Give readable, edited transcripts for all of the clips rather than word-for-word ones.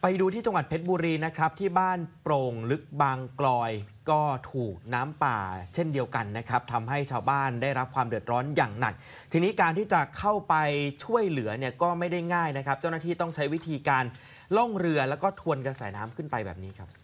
ไปดูที่จังหวัดเพชรบุรีนะครับที่บ้านโปร่งลึกบางกลอยก็ถูกน้ำป่าเช่นเดียวกันนะครับทำให้ชาวบ้านได้รับความเดือดร้อนอย่างหนักทีนี้การที่จะเข้าไปช่วยเหลือเนี่ยก็ไม่ได้ง่ายนะครับเจ้าหน้าที่ต้องใช้วิธีการล่องเรือแล้วก็ทวนกระแสน้ำขึ้นไปแบบนี้ครับ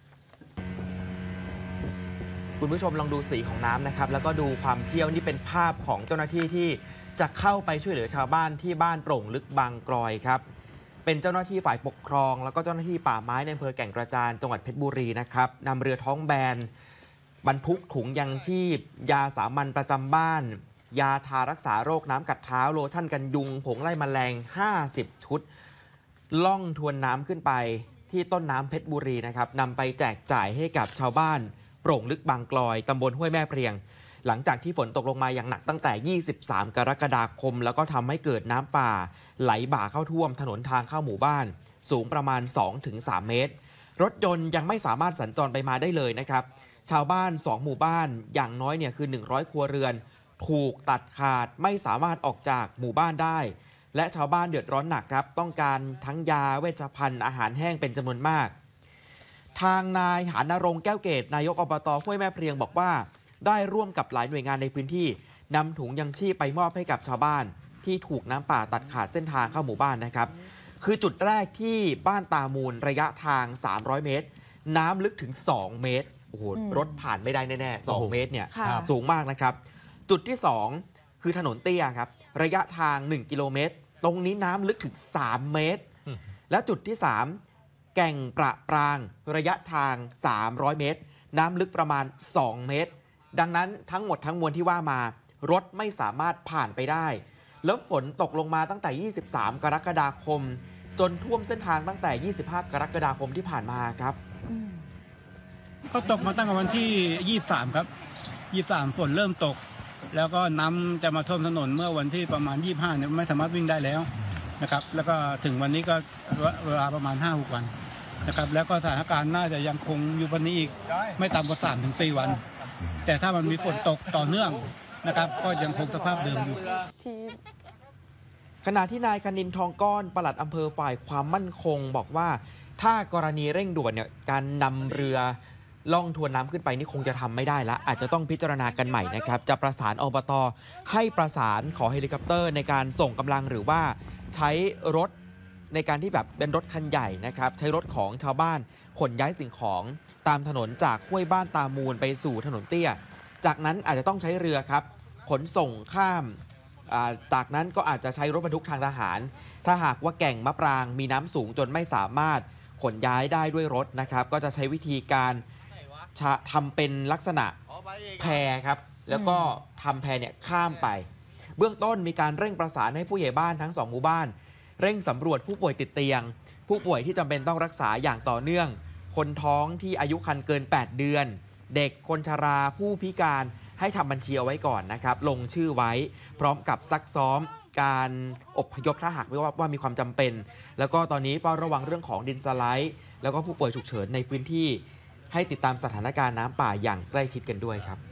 คุณผู้ชมลองดูสีของน้ำนะครับแล้วก็ดูความเชี่ยวนี่เป็นภาพของเจ้าหน้าที่ที่จะเข้าไปช่วยเหลือชาวบ้านที่บ้านโปร่งลึกบางกลอยครับเป็นเจ้าหน้าที่ฝ่ายปกครองแล้วก็เจ้าหน้าที่ป่าไม้ในอำเภอแก่งกระจานจังหวัดเพชรบุรีนะครับนำเรือท้องแบนบรรทุกถุงยังชีพยาสามัญประจำบ้านยาทารักษาโรคน้ำกัดเท้าโลชั่นกันยุงผงไล่แมลง50 ชุดล่องทวนน้ำขึ้นไปที่ต้นน้ำเพชรบุรีนะครับนำไปแจกจ่ายให้กับชาวบ้านโปร่งลึกบางกลอยตำบลห้วยแม่เพลียงหลังจากที่ฝนตกลงมาอย่างหนักตั้งแต่23 กรกฎาคมแล้วก็ทำให้เกิดน้ำป่าไหลบ่าเข้าท่วมถนนทางเข้าหมู่บ้านสูงประมาณ 2-3 เมตรรถยนต์ยังไม่สามารถสัญจรไปมาได้เลยนะครับชาวบ้าน2 หมู่บ้านอย่างน้อยเนี่ยคือ100 ครัวเรือนถูกตัดขาดไม่สามารถออกจากหมู่บ้านได้และชาวบ้านเดือดร้อนหนักครับต้องการทั้งยาเวชภัณฑ์อาหารแห้งเป็นจำนวนมากทางนายหานรงค์แก้วเกตนายกอบต.ห้วยแม่เพลียงบอกว่าได้ร่วมกับหลายหน่วยงานในพื้นที่นำถุงยังชีพไปมอบให้กับชาวบ้านที่ถูกน้ำป่าตัดขาดเส้นทางเข้าหมู่บ้านนะครับคือจุดแรกที่บ้านตามูลระยะทาง300 เมตรน้ำลึกถึง2 เมตรโอ้โหรถผ่านไม่ได้แน่ๆ2 เมตรเนี่ยสูงมากนะครับจุดที่2คือถนนเตี้ยครับระยะทาง1 กิโลเมตรตรงนี้น้ำลึกถึง3 เมตรและจุดที่3แก่งประปรางระยะทาง300 เมตรน้ำลึกประมาณ2 เมตรดังนั้นทั้งหมดทั้งมวลที่ว่ามารถไม่สามารถผ่านไปได้แล้วฝนตกลงมาตั้งแต่23 กรกฎาคมจนท่วมเส้นทางตั้งแต่25 กรกฎาคมที่ผ่านมาครับก็ตกมาตั้งแต่วันที่23ครับ23ฝนเริ่มตกแล้วก็น้ำจะมาท่วมถนนเมื่อวันที่ประมาณ25เนี่ยไม่สามารถวิ่งได้แล้วนะครับแล้วก็ถึงวันนี้ก็เวลาประมาณ 5-6 วันนะครับแล้วก็สถานการณ์น่าจะยังคงอยู่วันนี้อีกไม่ต่ำกว่า 3-4 วันแต่ถ้ามันมีฝนตกต่อเนื่องนะครับก็ยังคงสภาพเดิมอยู่ขณะที่นายคณินทองก้อนปลัดอำเภอฝ่ายความมั่นคงบอกว่าถ้ากรณีเร่งด่วนเนี่ยการนำเรือล่องทวนน้ำขึ้นไปนี่คงจะทำไม่ได้ละอาจจะต้องพิจารณากันใหม่นะครับจะประสานอบต.ให้ประสานขอเฮลิคอปเตอร์ในการส่งกำลังหรือว่าใช้รถในการที่แบบเป็นรถคันใหญ่นะครับใช้รถของชาวบ้านขนย้ายสิ่งของตามถนนจากห้วยบ้านตามูลไปสู่ถนนเตี้ยจากนั้นอาจจะต้องใช้เรือครับขนส่งข้ามจากนั้นก็อาจจะใช้รถบรรทุกทางทหารถ้าหากว่าแก่งมะปรางมีน้ำสูงจนไม่สามารถขนย้ายได้ด้วยรถนะครับก็จะใช้วิธีการทำเป็นลักษณะแพครับแล้วก็ทำแพเนี่ยข้ามไปเบื้องต้นมีการเร่งประสานให้ผู้ใหญ่บ้านทั้ง2 หมู่บ้านเร่งสำรวจผู้ป่วยติดเตียงผู้ป่วยที่จำเป็นต้องรักษาอย่างต่อเนื่องคนท้องที่อายุครรภ์เกิน8 เดือนเด็กคนชราผู้พิการให้ทำบัญชีเอาไว้ก่อนนะครับลงชื่อไว้พร้อมกับซักซ้อมการอพยพถ้าหากว่ามีความจำเป็นแล้วก็ตอนนี้เฝ้าระวังเรื่องของดินสไลด์แล้วก็ผู้ป่วยฉุกเฉินในพื้นที่ให้ติดตามสถานการณ์น้ำป่าอย่างใกล้ชิดกันด้วยครับ